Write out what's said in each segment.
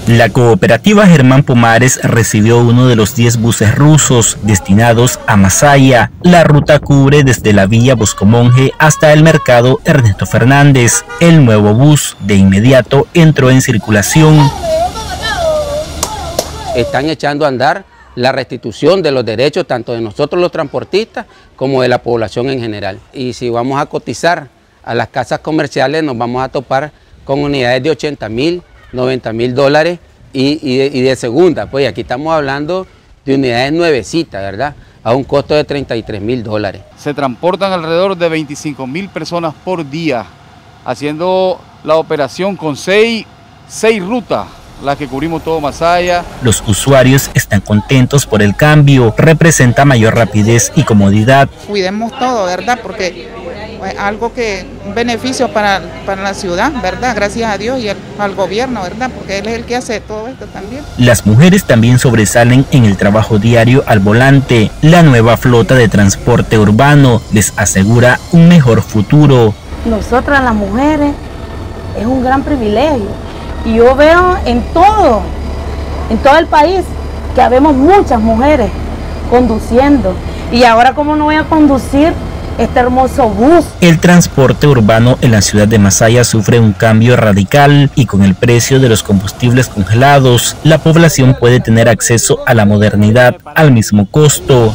La cooperativa Germán Pomares recibió uno de los 10 buses rusos destinados a Masaya. La ruta cubre desde la Villa Boscomonje hasta el mercado Ernesto Fernández. El nuevo bus de inmediato entró en circulación. Están echando a andar la restitución de los derechos tanto de nosotros los transportistas como de la población en general. Y si vamos a cotizar a las casas comerciales nos vamos a topar con unidades de 80.000, 90.000 dólares y de segunda, pues aquí estamos hablando de unidades nuevecitas, ¿verdad? A un costo de 33.000 dólares. Se transportan alrededor de 25.000 personas por día, haciendo la operación con seis rutas, las que cubrimos todo Masaya. Los usuarios están contentos por el cambio, representa mayor rapidez y comodidad. Cuidemos todo, ¿verdad? Porque algo que, un beneficio para la ciudad, ¿verdad? Gracias a Dios y al gobierno, ¿verdad? Porque él es el que hace todo esto también. Las mujeres también sobresalen en el trabajo diario al volante. La nueva flota de transporte urbano les asegura un mejor futuro. Nosotras las mujeres es un gran privilegio y yo veo en todo el país que habemos muchas mujeres conduciendo y ahora cómo no voy a conducir este hermoso bus. El transporte urbano en la ciudad de Masaya sufre un cambio radical y con el precio de los combustibles congelados, la población puede tener acceso a la modernidad al mismo costo.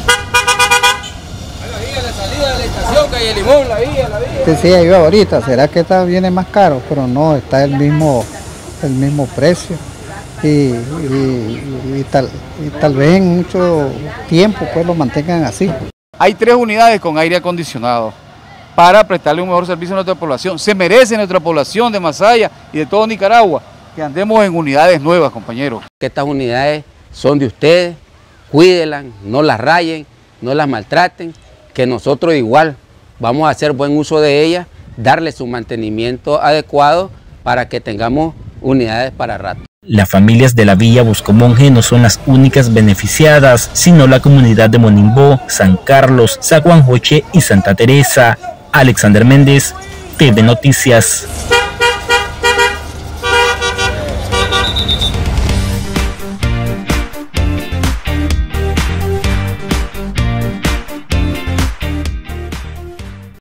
Decía yo ahorita, ¿será que viene más caro? Pero no, está el mismo precio y tal vez en mucho tiempo pues lo mantengan así. Hay 3 unidades con aire acondicionado para prestarle un mejor servicio a nuestra población. Se merece nuestra población de Masaya y de todo Nicaragua que andemos en unidades nuevas, compañeros. Que estas unidades son de ustedes, cuídenlas, no las rayen, no las maltraten, que nosotros igual vamos a hacer buen uso de ellas, darle su mantenimiento adecuado para que tengamos unidades para rato. Las familias de la Villa Boscomonje no son las únicas beneficiadas, sino la comunidad de Monimbó, San Carlos, Zaguanjoche y Santa Teresa. Alexander Méndez, TV Noticias.